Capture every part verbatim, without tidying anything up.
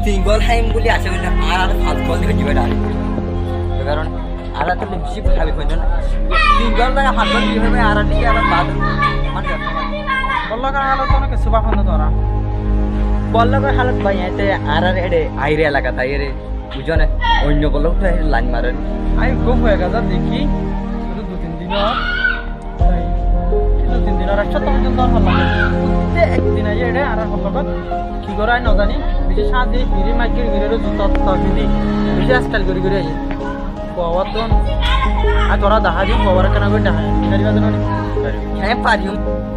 তিন বল খাইম বুলি আছে মানে আর আর পাঁচ বল দিকে দিবে ডাইরেক্ট কারণ আর তো বেশি খাবে কইন না তিন বল লাগা পাঁচ বল দিবে ভাই আর দিকে আর বাদ মানে বল লাগা হালত তো না কিছু বাখন ধরা বল লাগা হালত ভাই এতে আর আর এডে আইরে এলাকা তাই রে বুঝনে অন্য বল তো লাইন মারেন আই খুব হয়ে গেল দেখি শুধু দু তিন দিন তাই দু তিন দিন আর একটা তো পর্যন্ত আর হল না একদিন আই এডে আর হল কত কি করাই না জানি বিশেষ সাদি ফিরি মাইকের গিরেরও জুতা তো কিনি বিশেষ স্টাইল করি করি আই পাওয়ার তো আর তোরা দেখা দিন পাওয়ার কেন করে দেখা পারিবা জানো হ্যাঁ পারি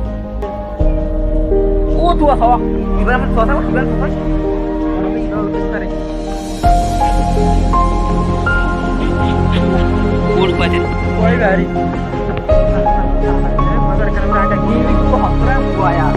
ও তো হাওয়া এবার আমার কথা এবার কথা কোড পাতে कोई बारी मगर कर रहा है कि को हसरा हुआ यार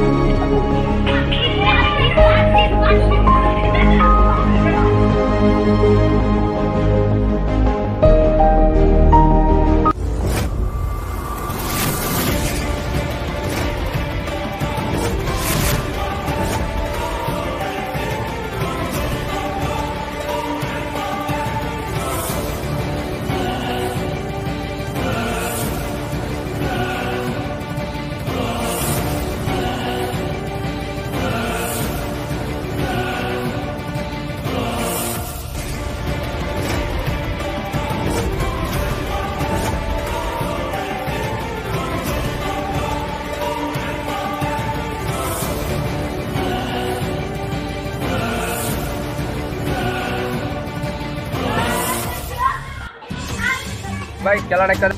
ভাই খেলাটা একটা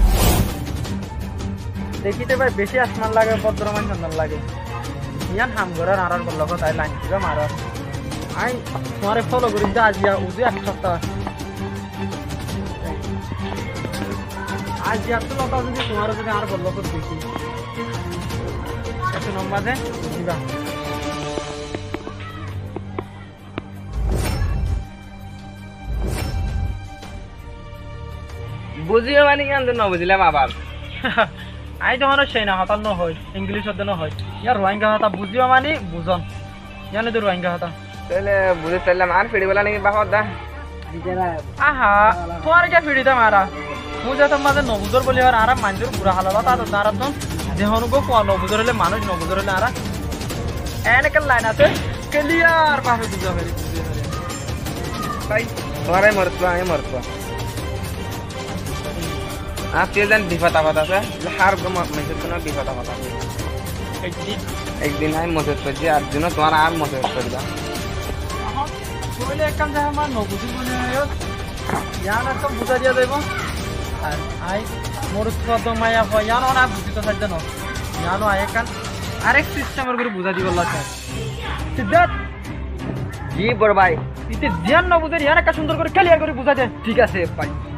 দেখিতে ভাই বেশি আসমান লাগে ভদ্রমান চন্দন লাগে ইয়ান হাম ঘরের আড়ার বলল তাই লাইন দিবা মারার আই তোমারে ফলো করি যা আজিয়া উদে এক সপ্তাহ আজ এত লতা যদি তোমার যদি আর বলল তো দেখি এত নম্বর দে দিবা বুঝিও মানে কেন ন বুঝলাম আবার আই তোমার সেই না হতা ন হয় ইংলিশ হতে ন হয় ইয়ার রোহিঙ্গা হতা বুঝিও মানে বুঝন জানে তো রোহিঙ্গা হতা তাহলে বুঝে চাইলাম আর ফিরে বলা নাকি বাহর দা আহা তোমার কে ফিরিতে মারা বুঝা তো মাঝে নবুজর বলি আর আরাম মানজুর বুড়া হালাবা তা তো তারা তো দেহনুগো কোয়া নবুজর হলে মানুষ নবুজর হলে আরা এনেকে লাইন আছে ক্লিয়ার পাশে বুঝা ফেরি ভাই তোমারাই মরতো আমি মরতো आप ये दिन दिफाता पता था हर मैसेज तो ना दिफाता पता एक दिन एक दिन है मैसेज कर दिया अर्जुन तुम्हारा आर मैसेज कर दिया बोले एक काम जाए हमार नौबुद्धि बोले आयो यहाँ ना सब बुझा दिया देबो আর আই মোর তো মায়া হয় জানো না বুঝি তো সাইড জানো জানো আই কান আরেক সিস্টেমের করে বুঝা দিব লাগে সিদ্ধার্থ জি বড় ভাই ইতে ধ্যান না বুঝে ইয়ার একটা সুন্দর করে ক্লিয়ার করে বুঝা দে ঠিক আছে ভাই